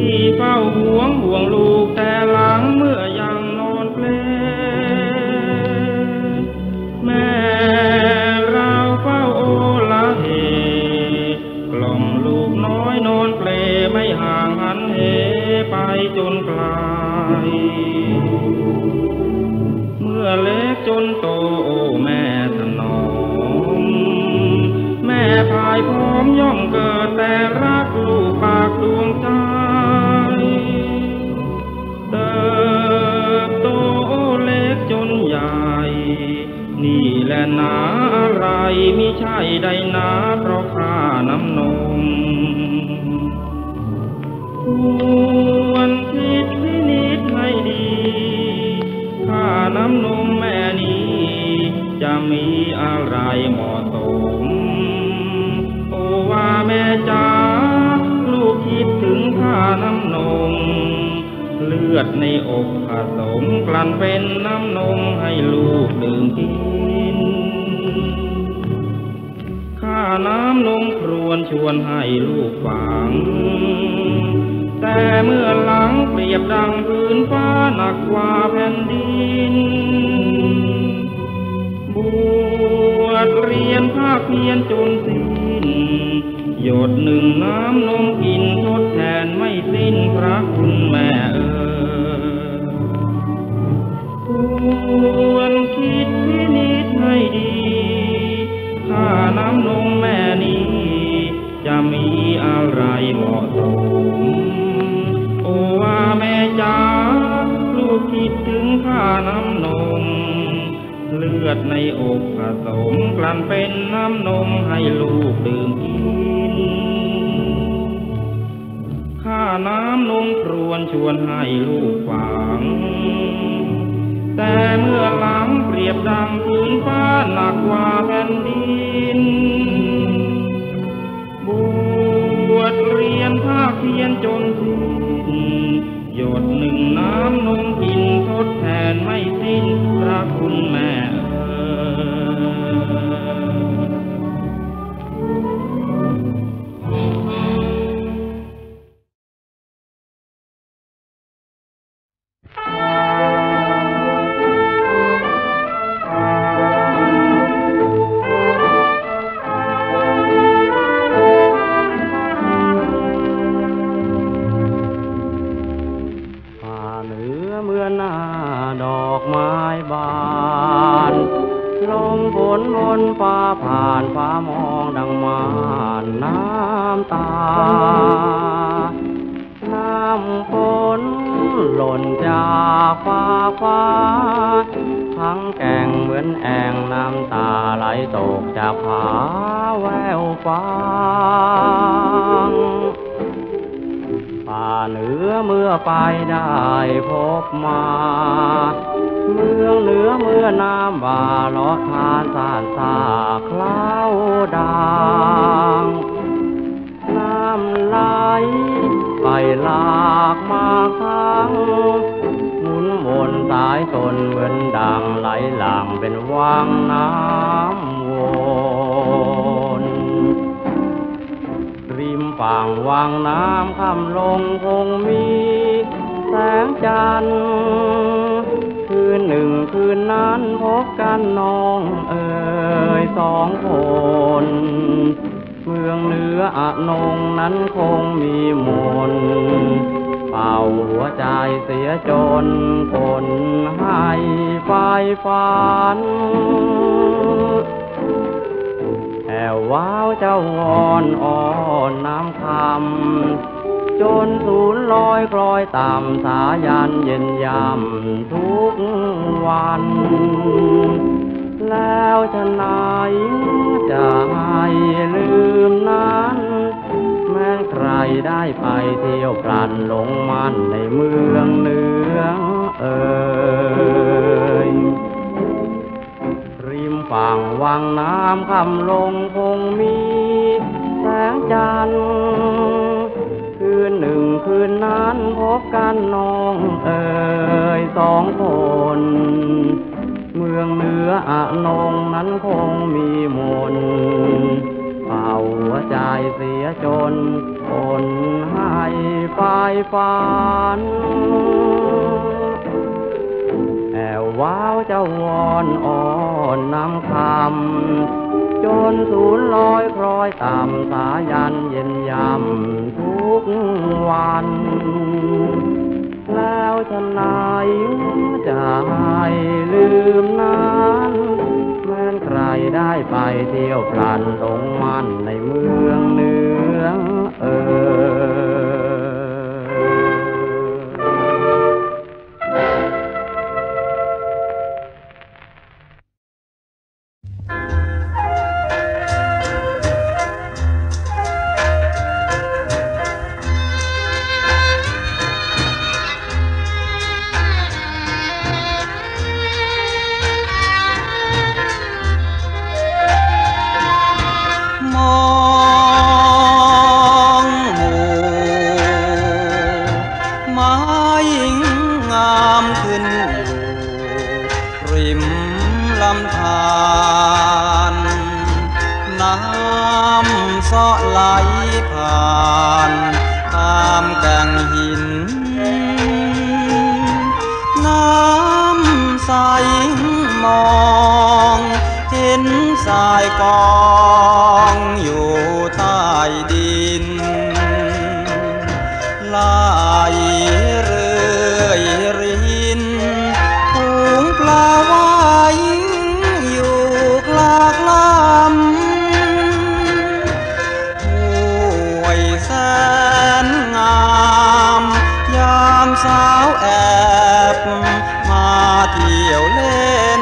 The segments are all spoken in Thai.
พี่เฝ้าห่วงลูกแต่หลังเมื่อยังนอนเพลแม่เราเฝ้าโอละเหกล่อมลูกน้อยนอนเพลไม่ห่างหันเหไปจนไกลเมื่อเล็กจนโตโอ้แม่ถนอมแม่พายพร้อมย่อมเกิดแต่รักลูกปากดวงใจเติบโตเล็กจนใหญ่นี่แหละนาอะไรมิใช่ใดนาเพราะข้าน้ำนมควรคิดพินิจให้ดีข้าน้ำนมแม่นี้จะมีอะไรเหมาะสมโอ้ว่าแม่จ๋าลูกคิดถึงข้าน้ำนมเลือดในอกผสมกลั่นเป็นน้ำนมให้ลูกดื่มกินข้าน้ำนมครวญชวนให้ลูกฟังแต่เมื่อหลังเปรียบดังพื้นฟ้าหนักกว่าแผ่นดินบวชเรียนภาคเพียรจนสิ้นหยดหนึ่งน้ำนมกินทดแทนไม่สิ้นพระคุณแม่ควรคิดพินิจให้ดีข้าน้ำนมแม่นี้จะมีอะไรเหมาะสมโอ้ว่าแม่จ๋าลูกคิดถึงข้าน้ำนมเลือดในอกผสมกลั่นเป็นน้ำนมให้ลูกดื่มกินข้าน้ำนมครวญชวนให้ลูกฟังแต่เมื่อหลังเปรียบดังพื้นฟ้าหนักกว่าแผ่นดินบวชเรียนภาคเพียรจนสิ้นหยดหนึ่งน้ำนมกินทดแทนไม่สิ้นพระคุณแม่ทั้งแก่งเหมือนแอ่งน้ำตาไหลตกจากผาแววฟังป่าเหนือเมื่อไปได้พบมาเมืองเหนือเมื่อน้ำบ่าเลาะทานสานสาคล้าวดังน้ำไหลไปลากมาข้างหมุนวนสายตนเหมือนดังไหลหลั่งเป็นวังน้ำวนริมฝั่งวังน้ำค่ำลงคงมีแสงจันทร์คืนหนึ่งคืนนั้นพบกันน้องเอ๋ยสองคนเมืองเหนืออนงนั้นคงมีมนต์เป่าหัวใจเสียจนคนให้ไฟฝันแอวว้าวเจ้างอนอ่อนน้ำคำจนสูญลอยคล้อยต่ำสายันเย็นยำทุกวันแล้วฉะไหนจะให้ลืมนั้นแม้ใครได้ไปเที่ยวพลันหลงมันในเมืองเหนือเอ่ยริมฝั่งวังน้ำค่ำลงคงมีแสงจันทร์คืนหนึ่งคืนนั้นพบกันน้องเอ๋ยสองคนเมืองเหนืออนงนั้นคงมีมนต์เป่าหัวใจเสียจนคนให้ไฟฝันแอวว้าวเจ้าวอนอ่อนนำคำจนสูญลอยคล้อยต่ำสายันเย็นยำทุกวันแล้วฉันไหนจะให้ลืมนั้นแม้นใครได้ไปเที่ยวพลันหลงมันในเมืองเหนือไหลผ่านตามแก่งหินน้ำใสมองเห็นทรายกองอยู่ใต้ดินไหลเรื่อยรินฝูงปลาว่ายอยู่กลางลำแสนงามยามสาวแอบมาเที่ยวเล่น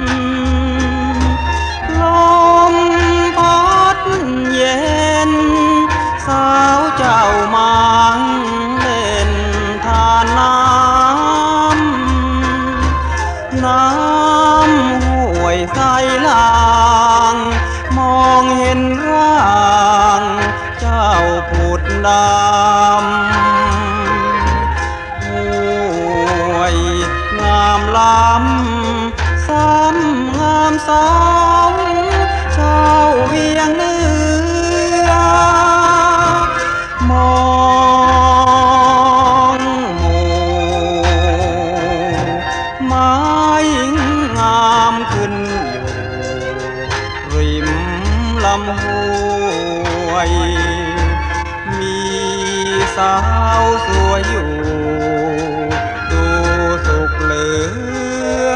ลมพัดเย็นสาวเจ้ามังเล่นทานน้ำห้วยใสลางมองเห็นร่างเจ้าผุดดำห้วยงามล้ำซ้ำงามสาวเจ้าเวียงเนื้อมองหมู่ไม้งามขึ้นอยู่ริมลำห้วยมีสาวสวยอยู่ดูสุขเหลือ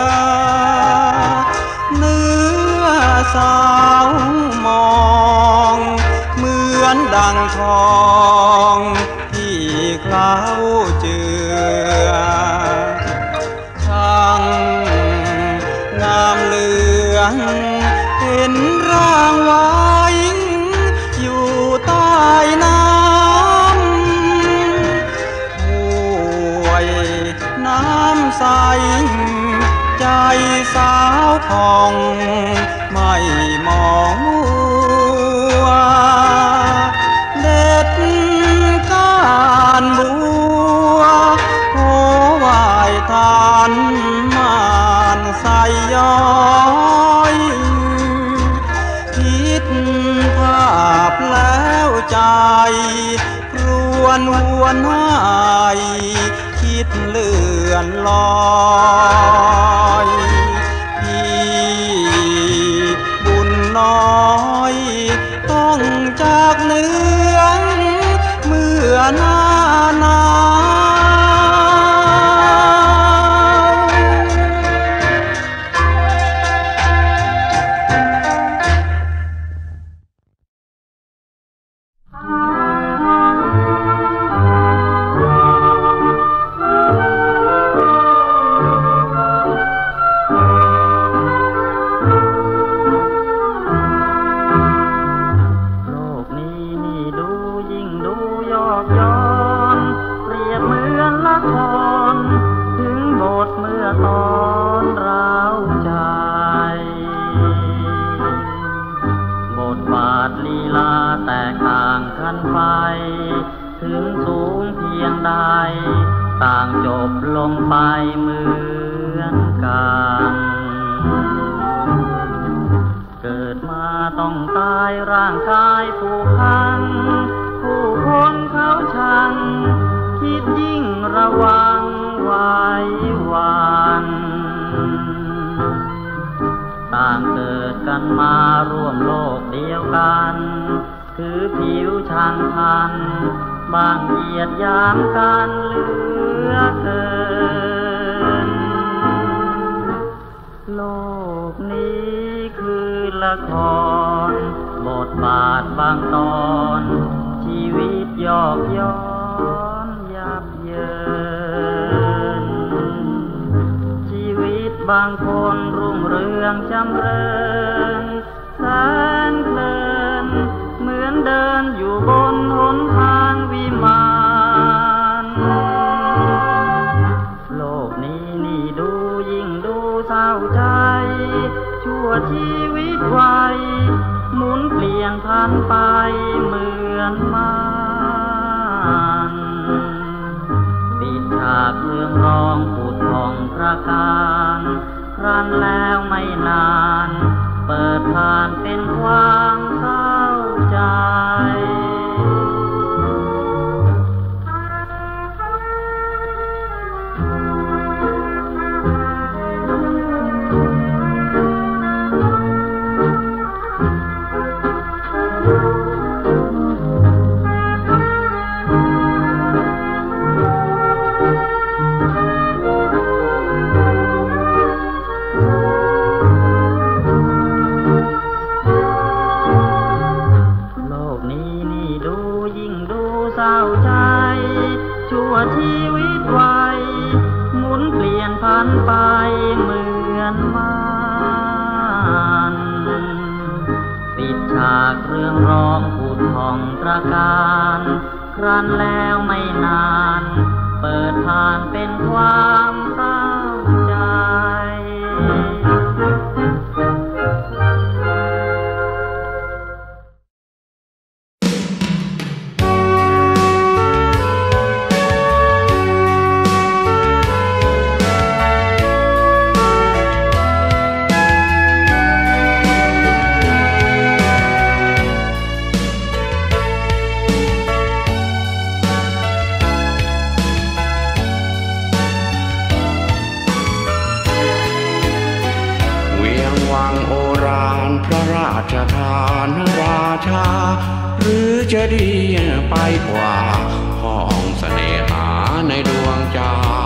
เนื้อสาวมองเหมือนดังทองที่เคล้าเจือช่างงามเหลืองเห็นร่างไว้อยู่ใต้น้ำห้วยน้ำใสใจสาวผ่องไม่มองมัวเด็ดก้านบัวโหไหวทานมานใส่ย้อยคิดภาพแล้วใจรวนหวนหายคิดเลื่อนลอยพี่บุญน้อยต้องจากเนื้อเมื่อหน้าหนาวถึงสูงเพียงใดต่างจบลงไปเหมือนกันเกิดมาต้องตายร่างกายผู้พังผู้คนเขาชังคิดกันถือผิวช่างพันบางเหยียดยามกันเหลือเกินโลกนี้คือละครบทบาทบางตอนชีวิตยอกย้อนยับเยินชีวิตบางคนรุ่งเรืองจำเริญแสนเพลินเหมือนเดินอยู่บนหนทางวิมานโลกนี้นี่ดูยิ่งดูเศร้าใจชั่วชีวิตวัยหมุนเปลี่ยนผ่านไปเหมือนมันปิดฉากเรื่องรองผุดผ่องประการครั้นแล้วไม่นานเปิดผ่านเป็นความเศร้าใจชั่วชีวิตวัยหมุนเปลี่ยนผ่านไปเหมือนมันปิดฉากเรื่องรองผุดผ่องตระการครั้นแล้วไม่นานเปิดผ่านเป็นความเศร้าใจราชทานราชาหรือจะดีไปกว่าห้องเสน่หาในดวงใจ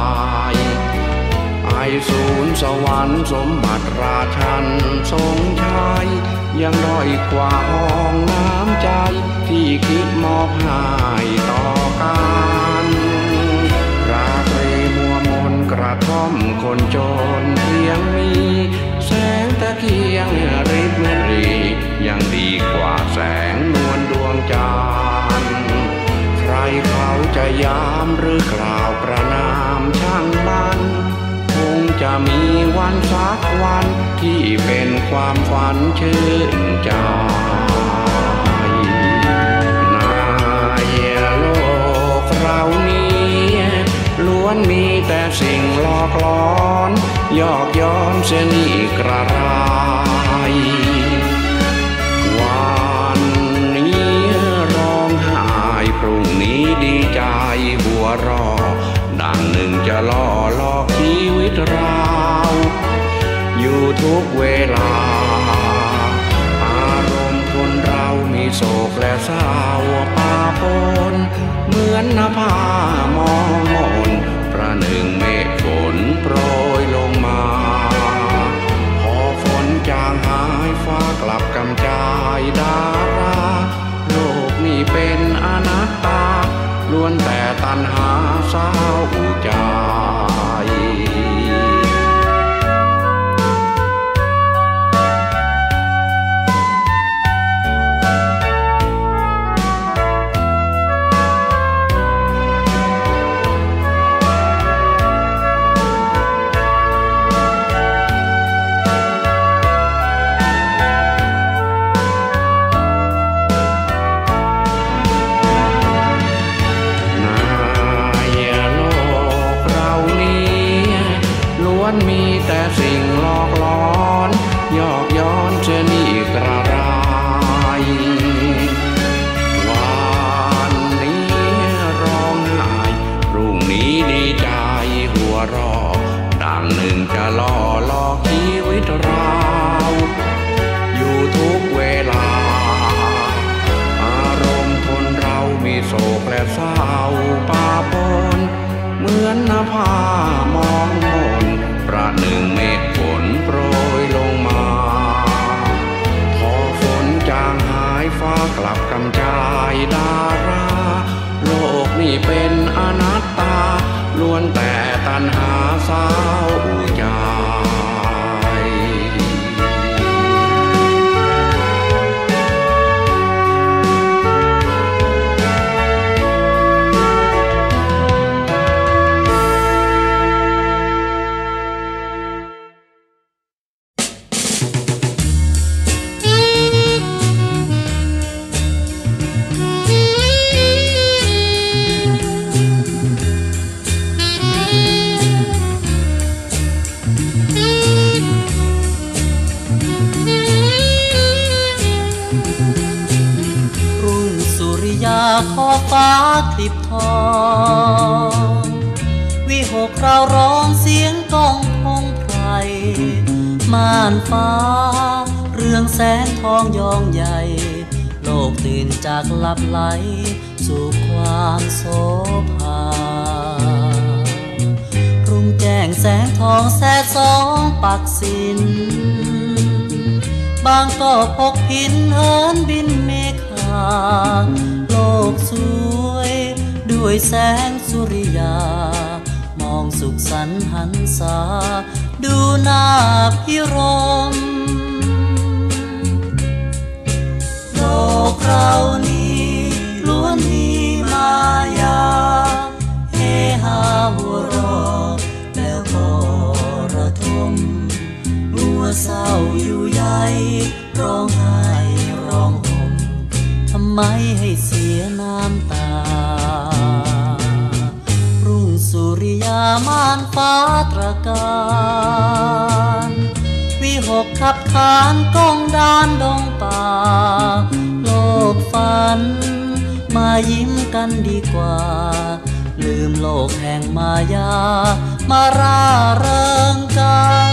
ไอศูนย์สวรรค์สมบัติราชันทรงชัยยังด้อยกว่าห้องน้ำใจที่คิดมอบให้ต่อกันราตรีมัวมนกระท่อมคนจนเพียงมีแสงตะเกียงริบรียังดีกว่าแสงนวลดวงจันทร์ใครเขาจะยามหรือกล่าวประนามช่างมันคงจะมีวันสักวันที่เป็นความฝันชื่นใจในโลกเรานี้ล้วนมีแต่สิ่งหลอกหลอนยอกย้อนเสียนี่กระไรวันนี้ร้องไห้พรุ่งนี้ดีใจหัวรอดังหนึ่งจะล่อหลอกชีวิตเราอยู่ทุกเวลาอารมณ์คนเรามีโศกและเศร้าปะปนเหมือนนภามองมนประหนึ่งเมฆฝนโปรยลงมาพอฝนจางหายฟ้ากลับกำจายดาราโลกนี้เป็นอนัตตาล้วนแต่ตัณหาเศร้าใจมีแต่สิ่งหลอกหลอนยอกย้อนเจนี่กระไรวันนี้ร้องไห้พรุ่งนี้ดีใจหัวรอดังหนึ่งจะล่อหลอกชีวิตเราอยู่ทุกเวลาวนแต่ตัณหาสาวใจขอฟ้าคลิบทองวิหกเราร้องเสียงก้องพงไพรม่านฟ้าเรืองแสงทองยองใหญ่โลกตื่นจากหลับไหลสู่ความโสภารุ่งแจ้งแสงทองแสดสองปักสินบางก็พกพินเหินบินเมฆาโลกสวยด้วยแสงสุริยามองสุขสันต์หันษาดูน่าพิรมโลกเรานี้ล้วนมีมายาเฮฮาหัวเราะแล้วก็ระทมมัวเศร้าอยู่ใหญ่ร้องไห้ร้องห่มทำไมให้เสียน้ำตารุ่งสุริยามานฟ้าตระการวิหกขับขานก้องดานดงป่าโลกฝันมายิ้มกันดีกว่าลืมโลกแห่งมายามาร่าเริงกัน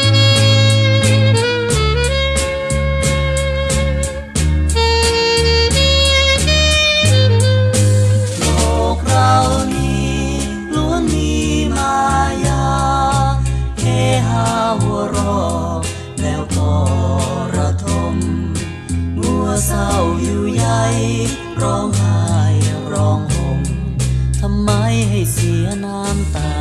เรานี้ล้วนมีมายาเฮฮาหัวเราะแล้วก็ระทมมัวเศร้าอยู่ใหญ่ร้องไห้ร้องห่มทำไมให้เสียน้ำตา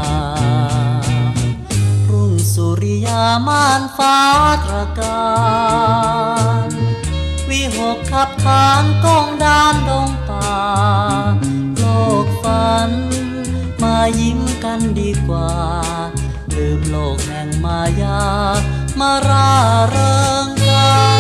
รุ่งสุริยามานฟ้าตระการวิหกขับขานก้องดานดงป่าโลกฝันมายิ้มกันดีกว่าลืมโลกแห่งมายามาร่าเริงกัน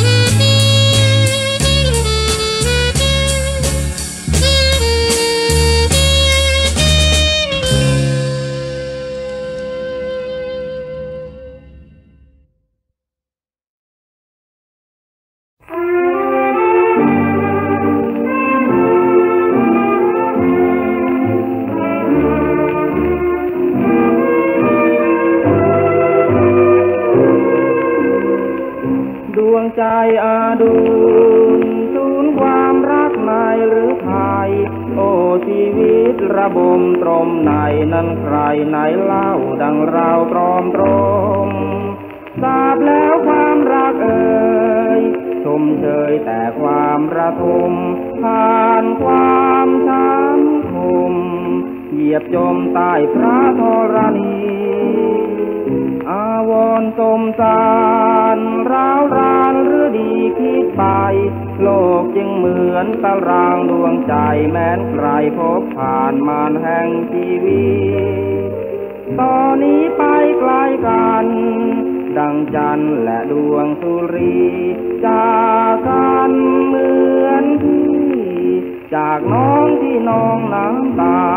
ใจอาดูลศูนย์ความรักในหรือไทยโอ้ชีวิตระบมตรมในนั้นใครไหนเล่าดังเราตรอมตรมทราบแล้วความรักเอ่ยชมเชยแต่ความระทมผ่านความช้ำคมเหยียบจมใต้พระธรณีอาวรณ์สมสารร้าวรานหรือดีคิดไปโลกจึงเหมือนตารางดวงใจแม้นใครพบผ่านมารแห่งชีวิตตอนนี้ไปไกลกันดังจันทร์และดวงสุรีจากกันเหมือนพี่จากน้องที่น้องน้ำตา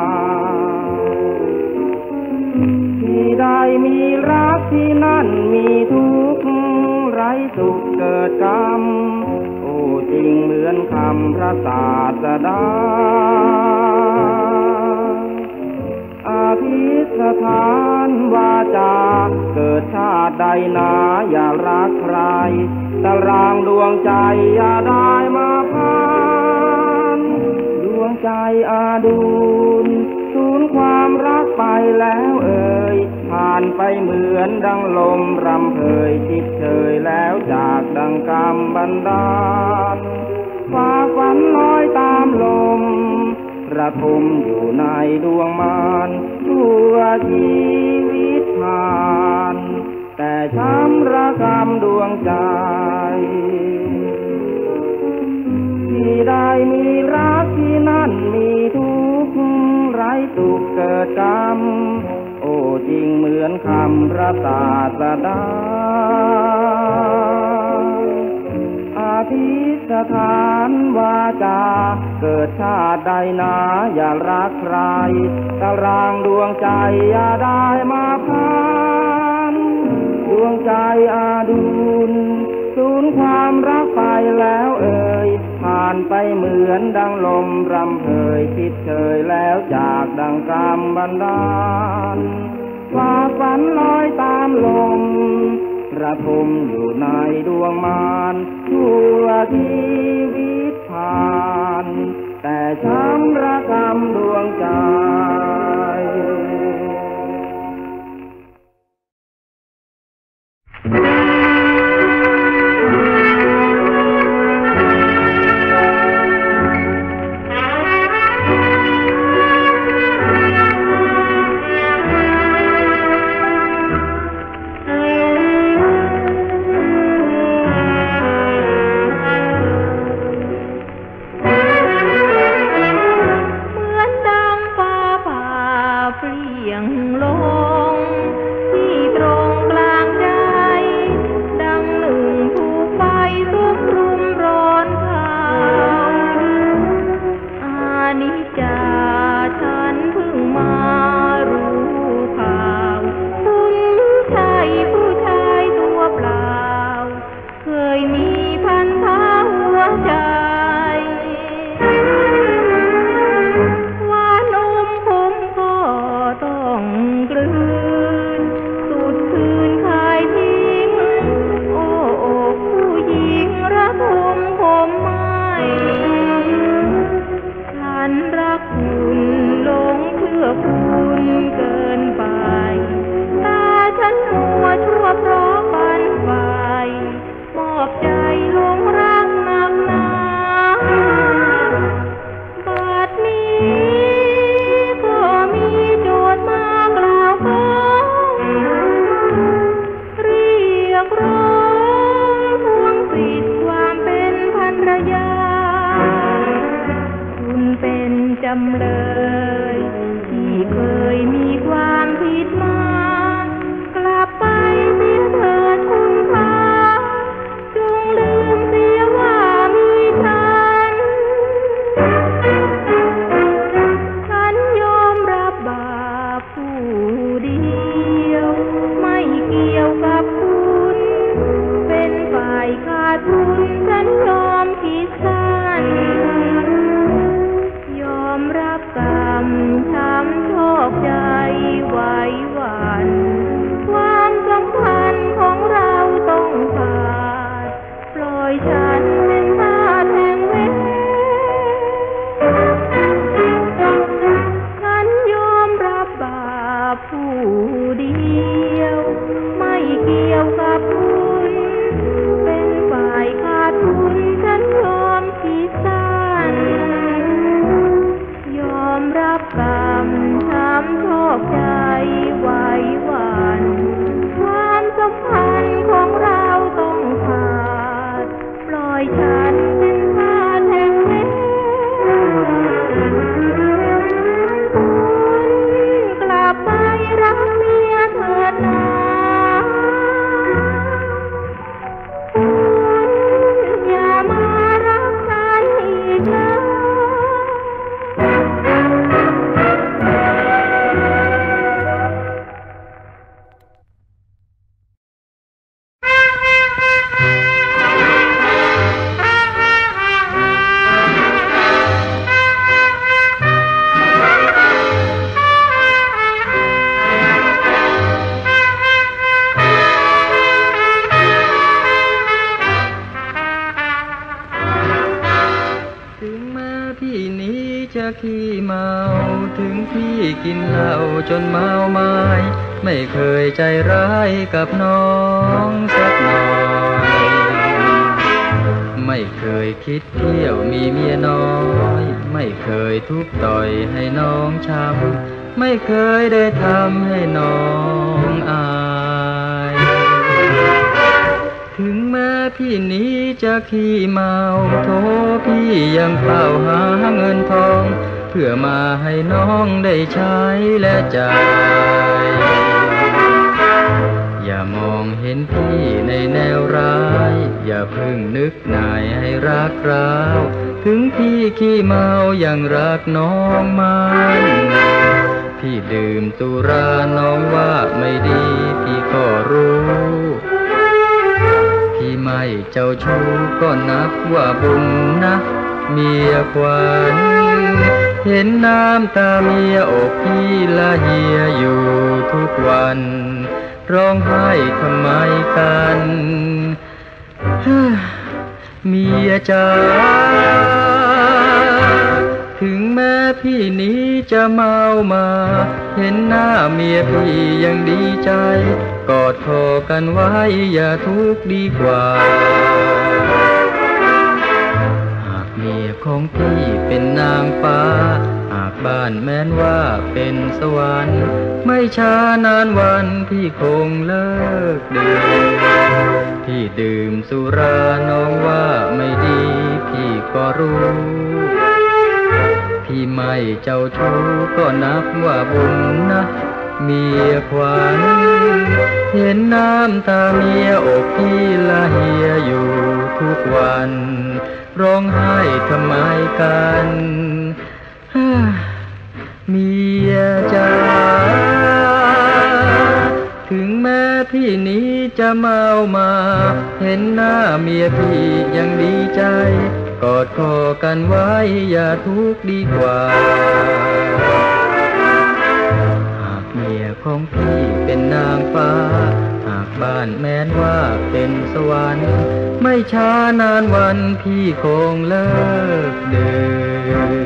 ที่ใดมีรักที่นั่นมีทุกข์ไร้สุขเกิดกรรมโอ้จริงเหมือนคำพระศาสดาอภิสถานวาจาเกิดชาติใดนาอย่ารักใครตารางดวงใจอย่าได้มาพันดวงใจอาดูลศูนย์ความรักไปแล้วเอ่ยผ่านไปเหมือนดังลมรำเพยจิตเฉยแล้วจากดังกรรมบันดาลฟ้าฝันลอยตามลมระทมอยู่ในดวงมารชั่วชีวิตผ่านแต่ช้ำระกำดวงใจที่ได้มีรักที่นั่นมีทุกข์ไร้สุขเกิดกรรมโอ้จริงเหมือนคำพระศาสดาอธิษฐานวาจาเกิดชาติใดนาอย่ารักใครตารางดวงใจอย่าได้มาพันดวงใจอาดุลสูญความรักไปแล้วเอ่ยผ่านไปเหมือนดังลมรำเพยคิดเชยแล้วจากดังกรรมบันดาลว่าฝันลอยตามลมระทมอยู่ในดวงมารชั่วชีวิตผ่านแต่ช้ำระกำดวงใจขี้เมาถึงพี่กินเหล้าจนเมาไม้ไม่เคยใจร้ายกับน้องสักหน่อยไม่ไม่เคยคิดเที่ยวมีเมียน้อยไม่เคยทุบต่อยให้น้องช้ำไม่เคยได้ทำให้น้องอายถึงแม้พี่นี้จะขี้เมาโทพี่ยังเฝ้าหาเงินทองเพื่อมาให้น้องได้ใช้และจ่ายอย่ามองเห็นพี่ในแนวร้ายอย่าเพิ่งนึกนายให้รักร้าวถึงพี่ขี้เมายังรักน้องมันพี่ดื่มสุราน้องว่าไม่ดีพี่ก็รู้พี่ไม่เจ้าชู้ก็นับว่าบุญนะเมียขวัญเห็นน้ำตาเมียอกพี่ละเหียอยู่ทุกวันร้องไห้ทำไมกันเมียจ๋าถึงแม้พี่นี้จะเมามาเห็นหน้าเมียพี่ยังดีใจกอดคอกันไว้อย่าทุกข์ดีกว่าหากเมียของพี่เป็นนางฟ้าหากบ้านแม้นว่าเป็นสวรรค์ไม่ช้านานวันพี่คงเลิกดื่มพี่ดื่มสุราน้องว่าไม่ดีพี่ก็รู้พี่ไม่เจ้าชู้ก็นับว่าบุญนะเมียขวัญเห็นน้ำตาเมียอกพี่ละเหียอยู่ทุกวันร้องไห้ทำไมกันเมียจ๋าถึงแม้พี่นี้จะเมามาเห็นหน้าเมียพี่ยังดีใจกอดคอกันไว้อย่าทุกข์ดีกว่าหากเมียของพี่เป็นนางฟ้าหากบ้านแม้นว่าเป็นสวรรค์ไม่ช้านานวันพี่คงเลิกดื่ม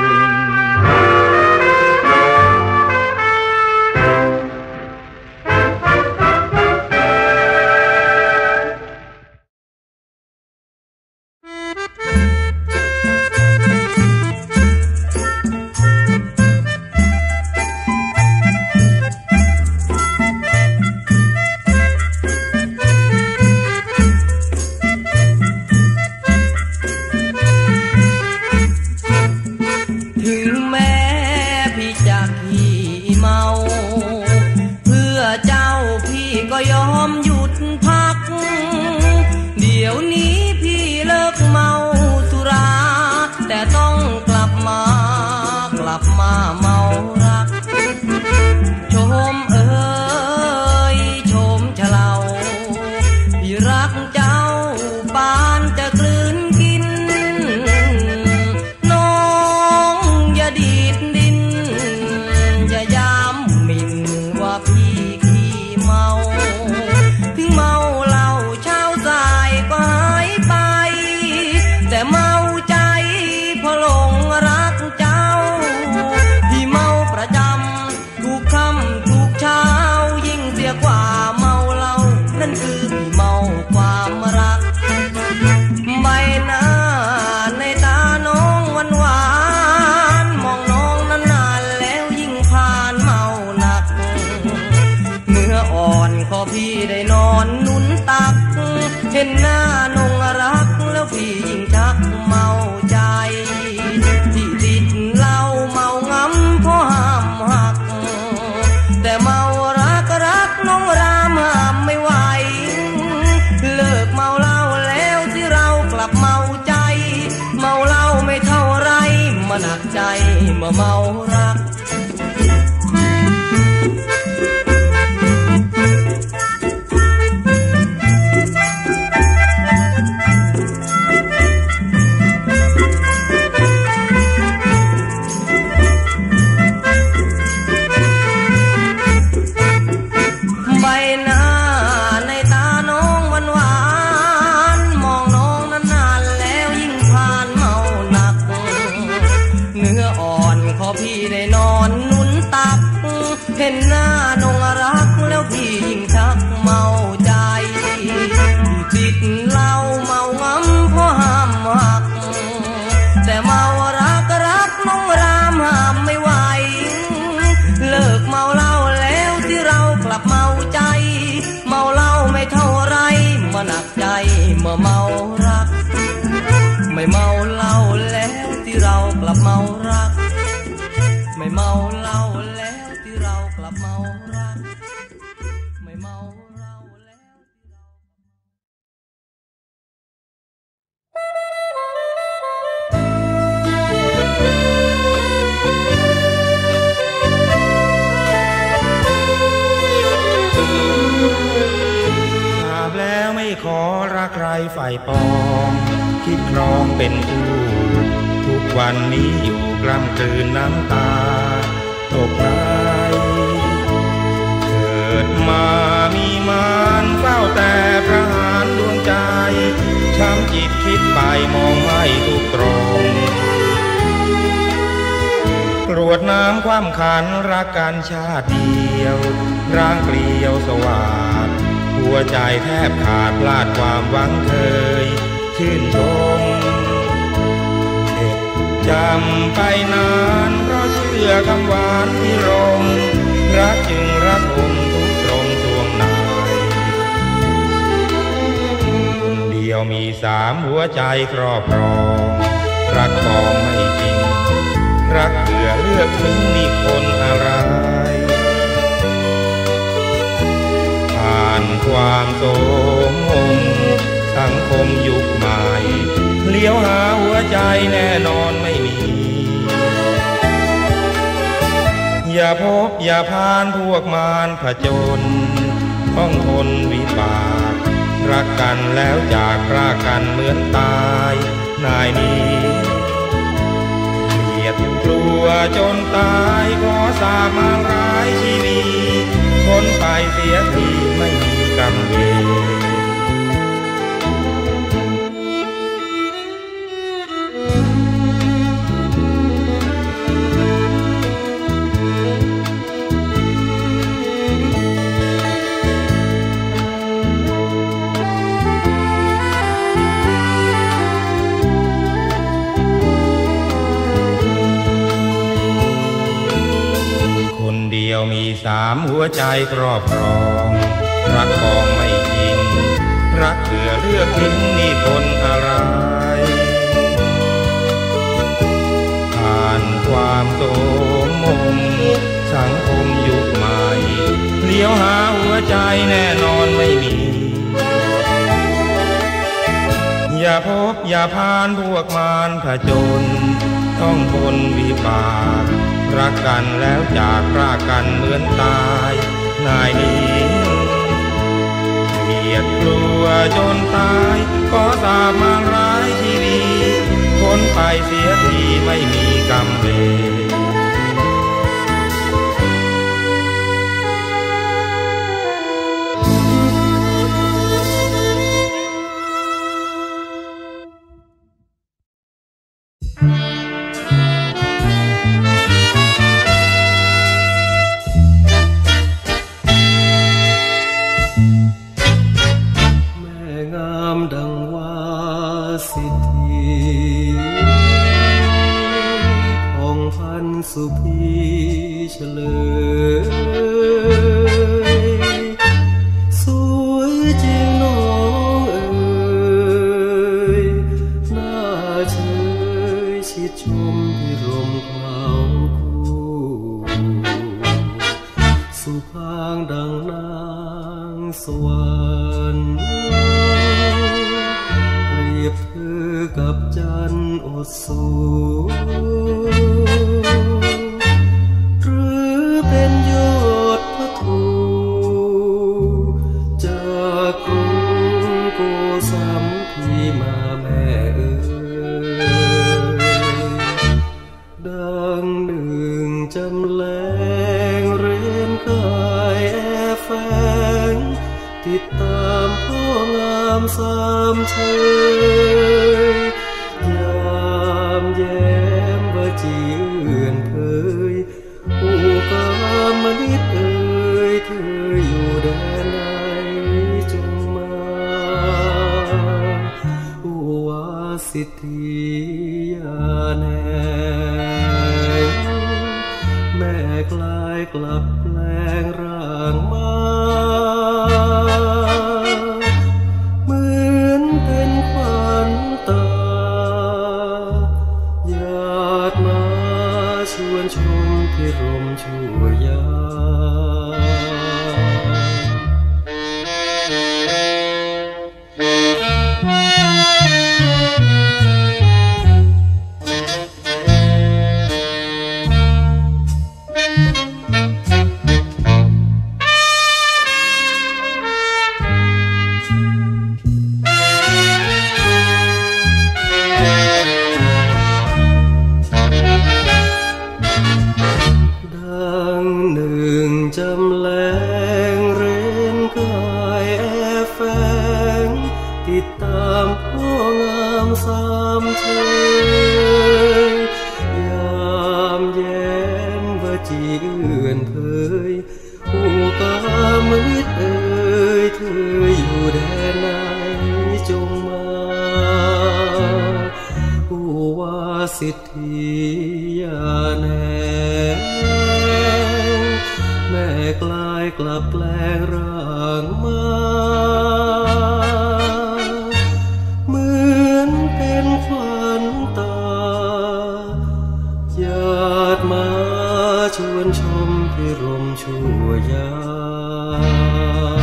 เห็นหน้านงรักแล้วพี่ยิ่งชักเมาใจที่ติดเหล้าเมางำเพราะห้ามหักแต่เมารักน้องรามห้ามไม่ไหวเลิกเมาเหล้าแล้วที่เรากลับเมาใจเมาเหล้าไม่เท่าไรมาหนักใจเมื่อเมารักเห็นหน้านงรักแล้วพี่ยิ่งชักเมาใจติดเหล้าเมางำเพราะห้ามื่อเมารักไม่เมาเหล้าแล้วที่เรากลับเมารักไม่เมาเหล้าแล้วที่เรากลับเมารักไม่เมาเหล้าแล้วแล้วไม่ขอรักใครฝ่ายปองคิดครองเป็นคู่ทุกวันนี้อยู่กล้ำกลืนน้ำตาตกไหลเกิดมามีมารเฝ้าแต่ประหารดวงใจช้ำจิตคิดไปมองไม่ทุกตรงกรวดน้ำความขันรักกันชาติเดียวร่างเปลี่ยวสว่างหัวใจแทบขาดพลาดความหวังเคยชื่นชมเก็บจำไปนานเพราะเชื่อคำหวานที่รมรักจึงรักผมทุกตรงช่วงไหนคนเดียวมี3หัวใจครอบครองรักกองไม่จริงรักเผื่อเลือกถึงนี่คนอะไรผ่านความโสมมสังคมยุคใหม่เลี้ยวหาหัวใจแน่นอนไม่มีอย่าพบอย่าพานพวกมารผจญต้องทนวิบากรักกันแล้วจากพรากกันเหมือนตายนายนี้เกลียดกลัวจนตายขอสาบมาร้ายชีวิตพ้นไปเสียทีไม่มีกรรมเวรมี3หัวใจครอบครองรักของไม่จริงรักเผื่อเลือกทิ้งนี่คนอะไรผ่านความโสมมสังคมยุคใหม่เลี้ยวหาหัวใจแน่นอนไม่มีอย่าพบอย่าพานพวกมารผจญต้องทนวิบากรักกันแล้วจากพรากกันเหมือนตายนายนี้เกลียดกลัวจนตายขอสาบมาร้ายชีวิตพ้นไปเสียทีไม่มีกรรมเวรสุพีเฉลยสวยจริงน้องเอ๋ยน่าเชยชิดชมที่ร่มเกล้าคู่สุพางดังนางสวรรค์เปรียบเธอกับจันทร์อดสูติดตามพ่องามสามเชยยามแย้มว่าจีเอื่อนเคยผู้กามนิดเอ่ยเธออยู่แดนไหนจงมาอุวาสิทธิยาแนงแม่กลายกลับแปลงร่างมาเหมือนเป็นพิรมชั่วยามสิทธิยาแนงแม่กลายกลับแปลงร่างมาเหมือนเป็นขวัญตาญาติมาชวนชมพิรมชั่วยาม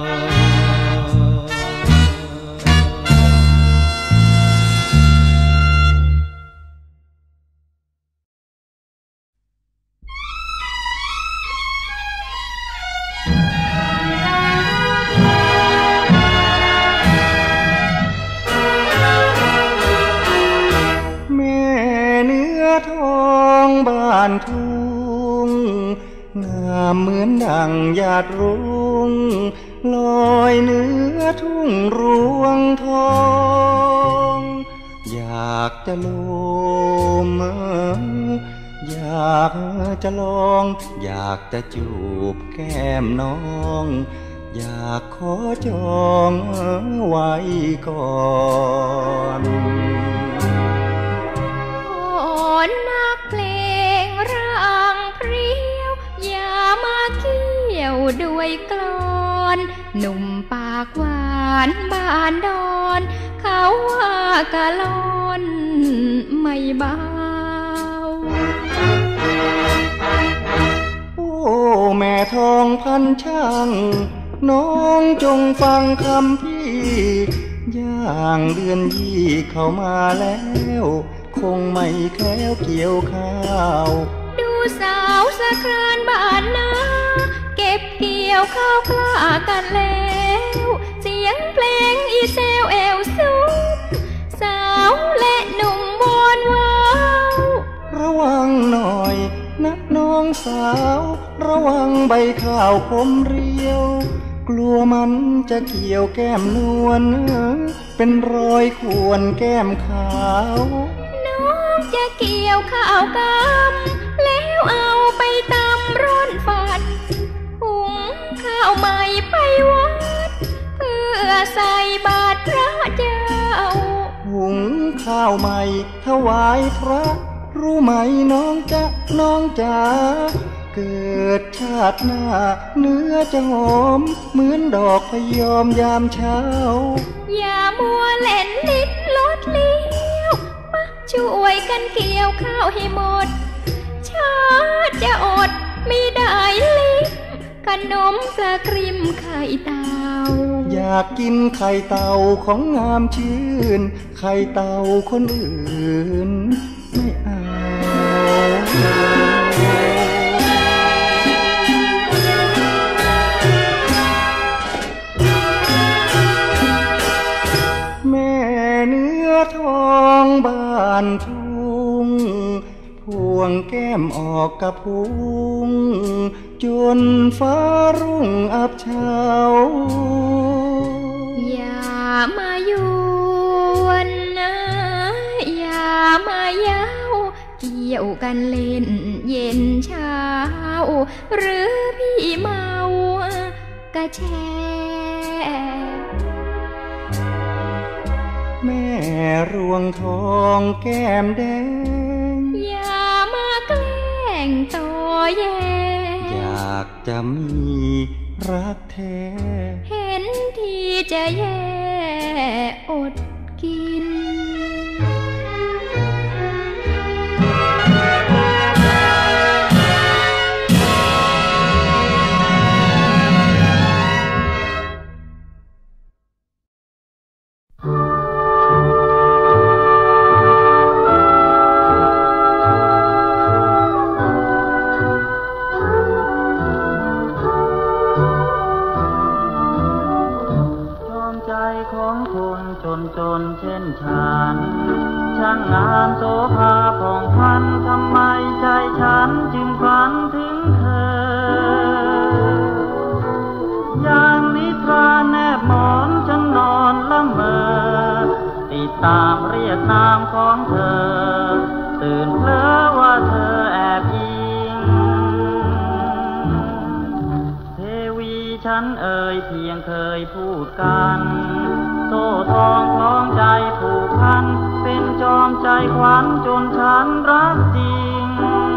บ้านทุ่งงามเหมือนดั่งหยาดรุ่งลอยเหนือทุ่งรวงทองอยากจะลมอยากจะลองอยากจะจูบแก้มน้องอยากขอจองไว้ก่อนนักเพลงร่างเพรียวอย่ามาเกี่ยวด้วยกลอนหนุ่มปากหวานบ้านดอนเขาว่ากะลอนไม่เบาโอ้แม่ทองพันช่างน้องจงฟังคำพี่ย่างเดือนยี่เข้ามาแล้วคงไม่แคล้วเกี่ยวข้าวดูสาวสะครานบ้านนาเก็บเกี่ยวข้าวกล้ากันแล้วเสียงเพลงอีเซลเอวสูงสาวและหนุ่มวอนว้าวระวังหน่อยนักน้องสาวระวังใบข้าวคมเรียวกลัวมันจะเกี่ยวแก้มนวลเป็นรอยข่วนแก้มขาวจะเกี่ยวข้าวกำแล้วเอาไปตำร้อนฝัดหุงข้าวใหม่ไปวัดเพื่อใส่บาตรพระเจ้าหุงข้าวใหม่ถวายพระรู้ไหมน้องจ๊ะน้องจ๋าเกิดชาติหน้าเนื้อจะหอมเหมือนดอกพยอมยามเช้าอย่ามัวเล่นลิ้นลดเลี้ยวช่วยกันเกี่ยวข้าวให้หมดชาติจะอดไม่ได้ลิ้มขนมปลากริมไข่เต่าอยากกินไข่เต่าของงามชื่นไข่เต่าคนอื่นไม่เอาแม่เนื้อทองบ้านทุ่งพวงแก้มออกกับพุงจนฟ้ารุ่งอับเช้าอย่ามาวนนะอย่ามาเย้าเกี่ยวกันเล่นเย็นเช้าหรือพี่เมากะแชแม่รวงทองแก้มแดงอย่ามาแกล้งต่อแย่อยากจะมีรักแท้เห็นที่จะแย่อดกินฉันช่างงามโสภาผ่องพันทำไมใจฉันจึงฝันถึงเธอย่างนิทราแนบหมอนฉันนอนละเมอติดตามเรียกนามของเธอตื่นเพลอว่าเธอแอบอิงเทวีฉันเอ่ยเพียงเคยพูดกันโซ่ทองคล้องใจผูกพันเป็นจอมใจขวัญจนฉันรักจริง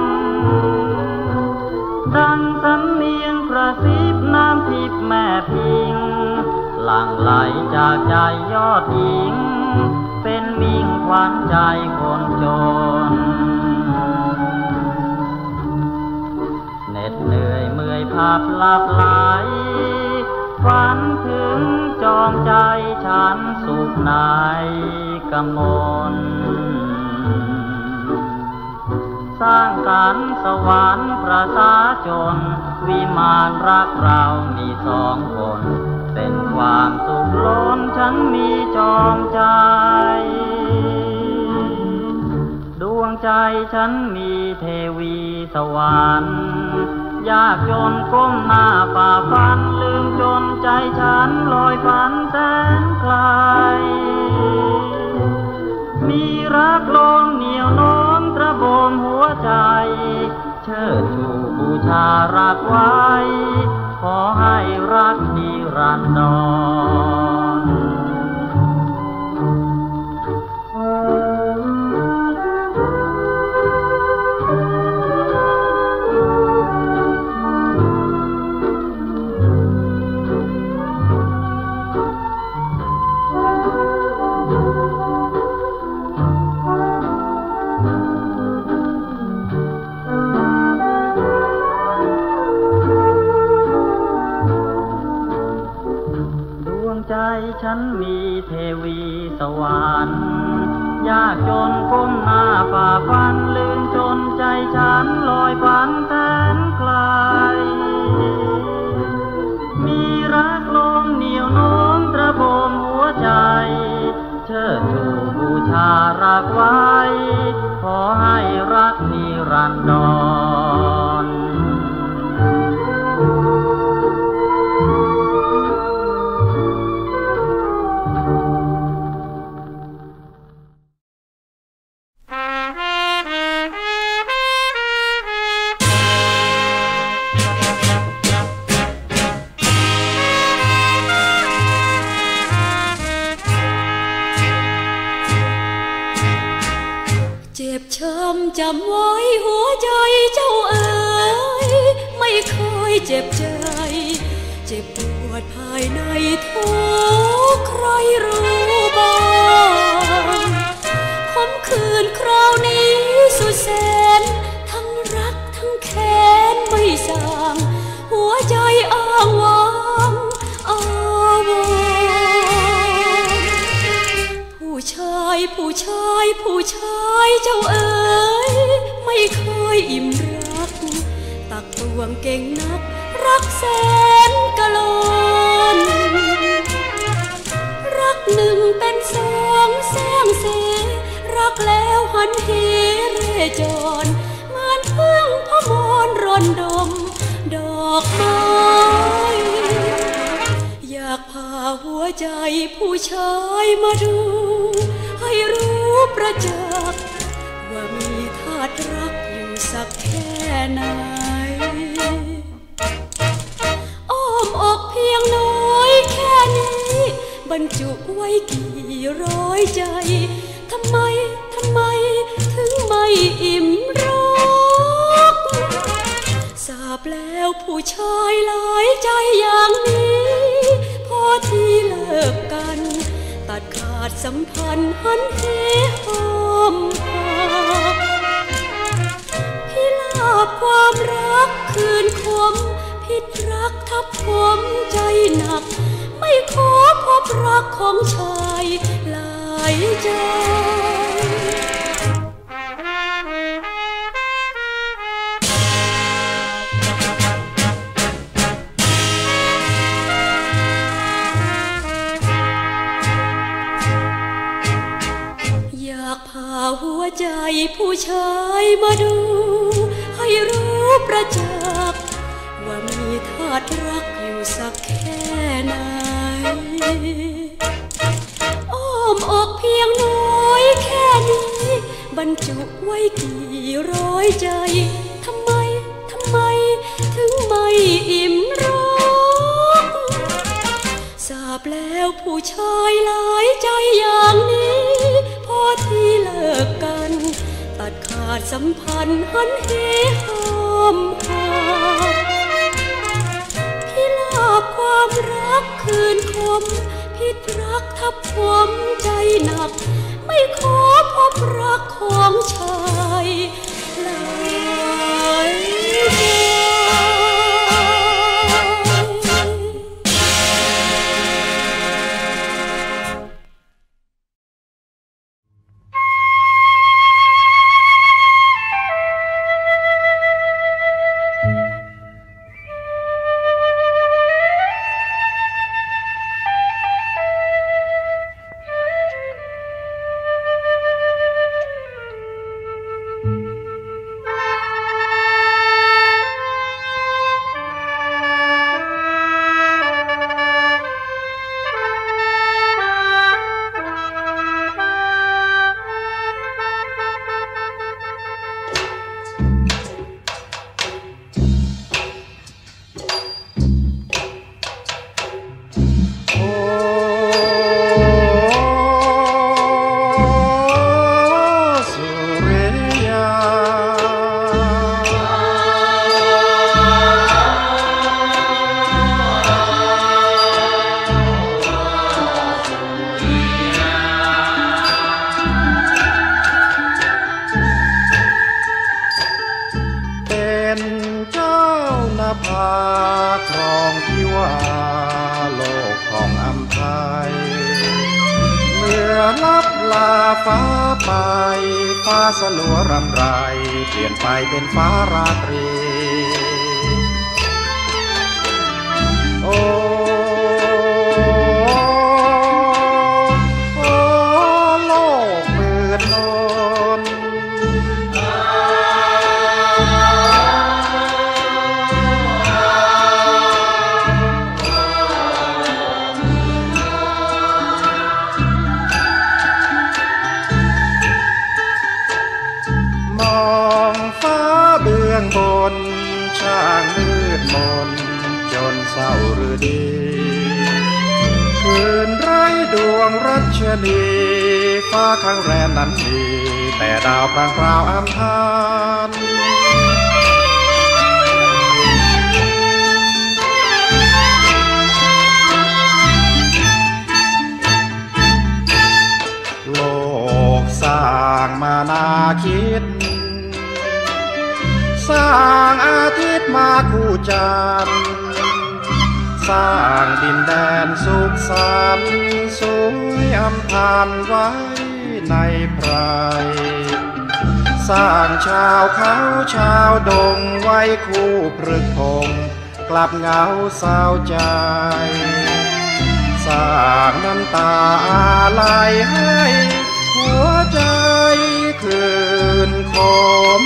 ดังสำเนียงกระซิบน้ำทิพย์แม่พิงหลั่งไหลจากใจยอดหญิงเป็นมิ่งขวัญใจคนจนเหน็ดเหนื่อยเมื่อยพับหลับไหลฝันถึงจอมใจฉันสุขในกมลสร้างสรรค์สวรรค์ประสาจนวิมานรักเรามีสองคนเป็นความสุขล้นฉันมีจอมใจดวงใจฉันมีเทวีสวรรค์ยากจนก้มหน้าฝ่าฟันลืมจนใจฉันลอยฝันแสนไกลมีรักลมเหนียวโน้มตระบมหัวใจเชิดชูบูชารักไว้ขอให้รักนิรันดรใจฉันมีเทวีสวรรค์ยากจนก้มหน้าฝ่าฟันลืมจนใจฉันลอยฝันแสนไกลมีรักลมเหนียวโน้มตระบมหัวใจเชิดชูบูชารักไว้ขอให้รักนิรันดรจำไว้หัวใจเจ้าเอ๋ยไม่เคยเจ็บใจเจ็บปวดภายในทุกใครรู้บ้างคมคืนคราวนี้สุดแสนทั้งรักทั้งแค้นไม่สางหัวใจอ้างว้างอาวรผู้ชายผู้ชายผู้ชายเจ้าเอ๋ยไม่เคยอิ่มรักตักตวงเก่งนักรักแสนกะลอนรักหนึ่งเป็นสองแสงเสรักแล้วหันเหเร่จรเหมือนพึ่งพมรร่อนดมดอกไม้อยากพาหัวใจผู้ชายมาดูให้รู้ประจักษ์ว่ามีธาตุรักอยู่สักแค่ไหนอ้อมอกเพียงน้อยแค่นี้บรรจุไว้กี่ร้อยใจทำไมถึงไม่อิ่มรักทราบแล้วผู้ชายหลายใจอย่างนี้พอที่เลิกกันตัดขาดสัมพันธ์หันเหหอมหาพิลาบความรักคืนคมพิษรักทับผมใจหนักไม่ขอพบรักของชายหลายใจเผู้ชายมาดูให้รู้ประจักษ์ว่ามีธาตุรักอยู่สักแค่ไหนอ้อมอกเพียงน้อยแค่นี้บรรจุไว้กี่ร้อยใจทำไมถึงไม่อิ่มรักทราบแล้วผู้ชายหลายใจอย่างนี้พอที่เลิกกันตัดขาดสัมพันธ์หันเหหอมหาพิลาบความรักคืนคมพิษรักทับถมใจหนักไม่ขอพบรักของชายหลายใจสลัวรำไรเปลี่ยนไปเป็นฟ้าราตรีโอ้โลกมืดมนบนช่างมืดมนจนเศร้าหรือดีคืนไร้ดวงรัชนีฟ้าข้างแรมนั้นดีแต่ดาวพรางพราวอำพานโลกสร้างมานาคิดสร้างอาทิตย์มาคู่จันทร์สร้างดินแดนสุขสันต์สวยอำพานไว้ในไพรสร้างชาวเขาชาวดงไว้คู่พฤกษ์พงศ์กลับเหงาเศร้าใจสร้างน้ำตาไหลให้หัวใจคืนคม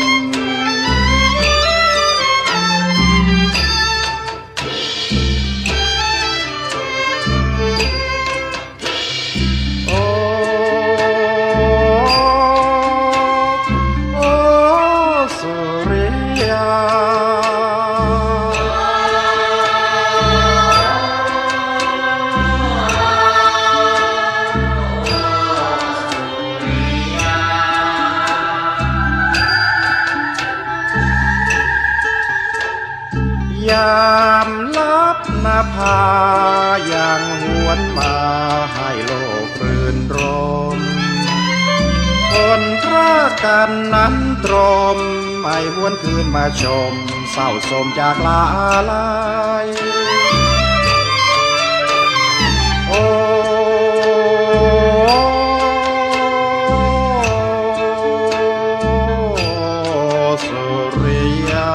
ยามลับนภายังหวนมาให้โลกรื่นรมคนรักกันนั้นตรมไม่หวนคืนมาชมเศร้าโศกจากลาลายโอ้สุริยา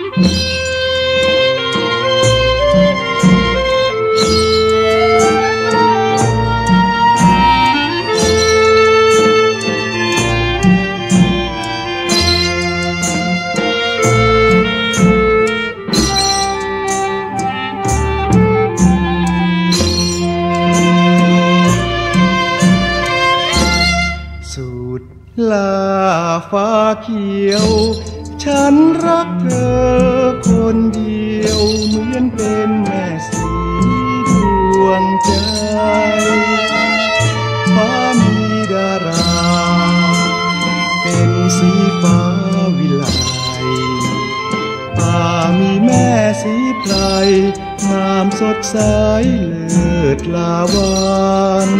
ลาฟ้าเขียวฉันรักเธอคนเดียวเหมือนเป็นแม่สีดวงใจฟ้ามีดาราเป็นสีฟ้าวิไลป่ามีแม่สีไพรงามสดใสเลิศลาวัน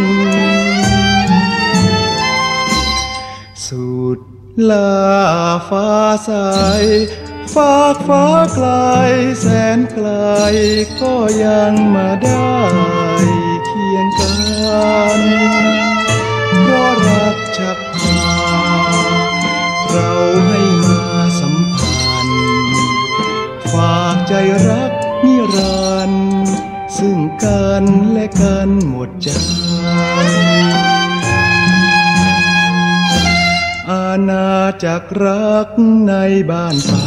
สุดลาฟ้าใสฝากฟ้าไกลแสนไกลก็ยังมาได้เคียงกันเพราะรักชักพาเราให้มาสัมพันธ์ฝากใจรักนิรันดร์ซึ่งกันและกันหมดใจอาณาจักรรักในบ้านป่า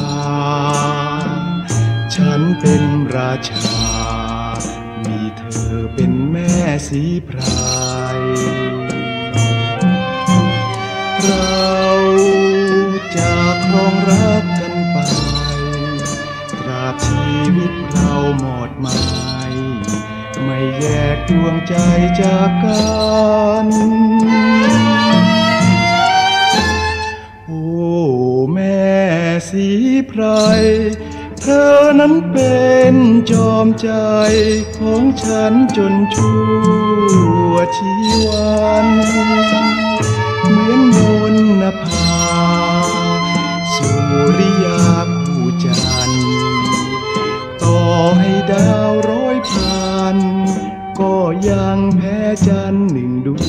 ฉันเป็นราชามีเธอเป็นแม่สีไพรเราจะครองรักกันไปตราบชีวิตเราหมดหมายไม่แยกดวงใจจากกันโอ้แม่สีไพรเธอนั้นเป็นจอมใจของฉันจนชั่วชีวันเหมือนมนต์นภาสุริยาคู่จันทร์ต่อให้ดาวร้อยพันก็ยังแพ้จันทร์หนึ่งดวง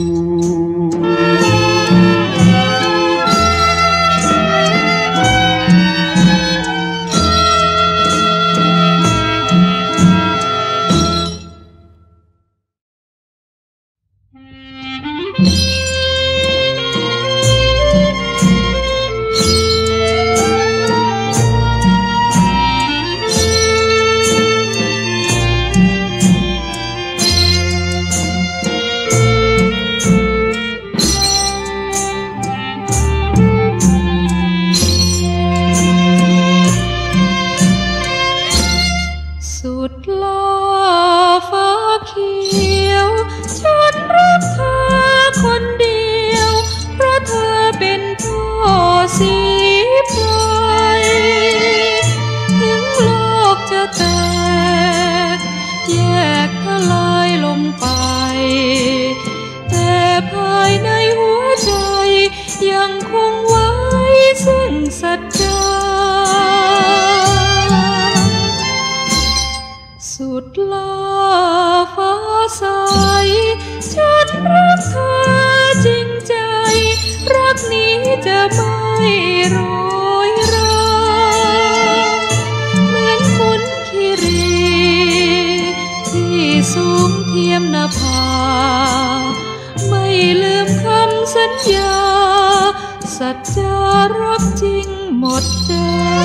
สัจจารักจริงหมดใจ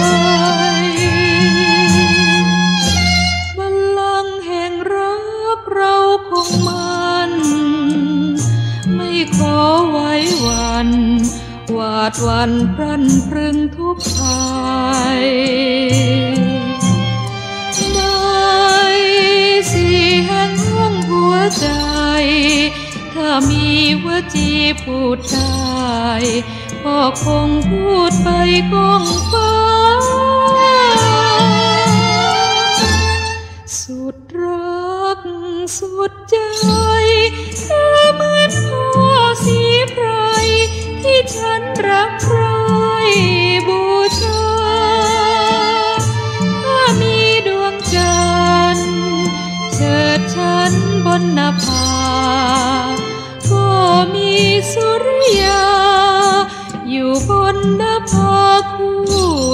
บัลลังก์แห่งรักเราคงมันไม่ขอไว้วันหวาดหวั่นพรั่นพรึงทุกภัยในสี่แห่งห้องหัวใจถ้ามีวจีพูดได้ก็คงพูดไปก้องฟ้าสุดรักสุดใจเธอเหมือนพ่อสีไพรที่ฉันรักใคร่บูชาถ้ามีดวงจันทร์เชิดฉันบนนภาก็มีสุริยาอยู่บนนภาคู่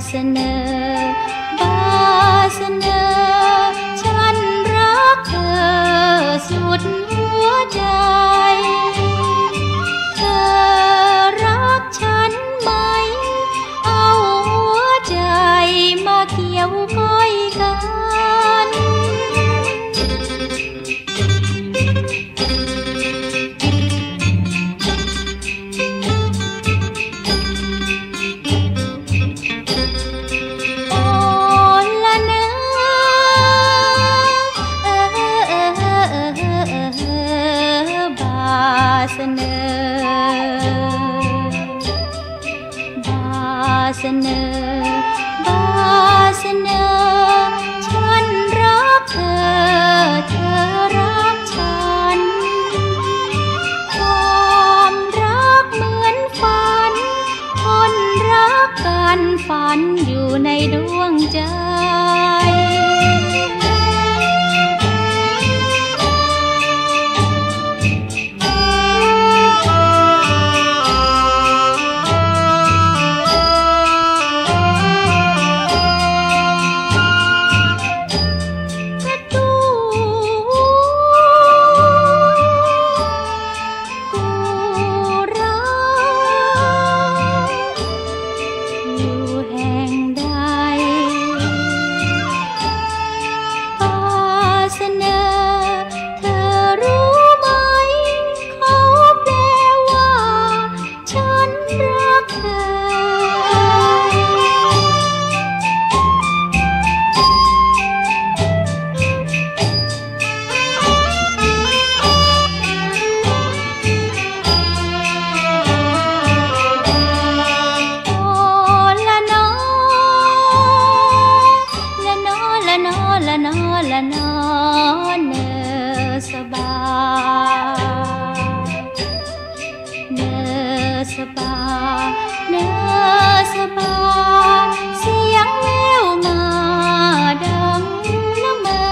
เสนอบาเสนอฉันรักเธอสุดหัวใจเธอรักฉันไหมเอาหัวใจมาเกี่ยวก้อยกันเสนอบาเสนอฉันรักเธอเธอรักฉันความรักเหมือนฝันคนรักกันฝันอยู่ในดวงใจละนอนเนอสบายเนอสบายเนอสบายเสียงแววมาดังละเมอ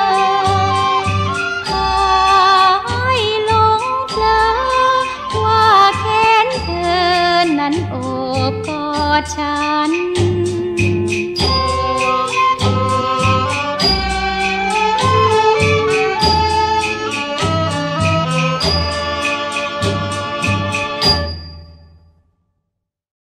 พาให้หลงเพลอว่าแขนเธอนั้นโอบกอดฉัน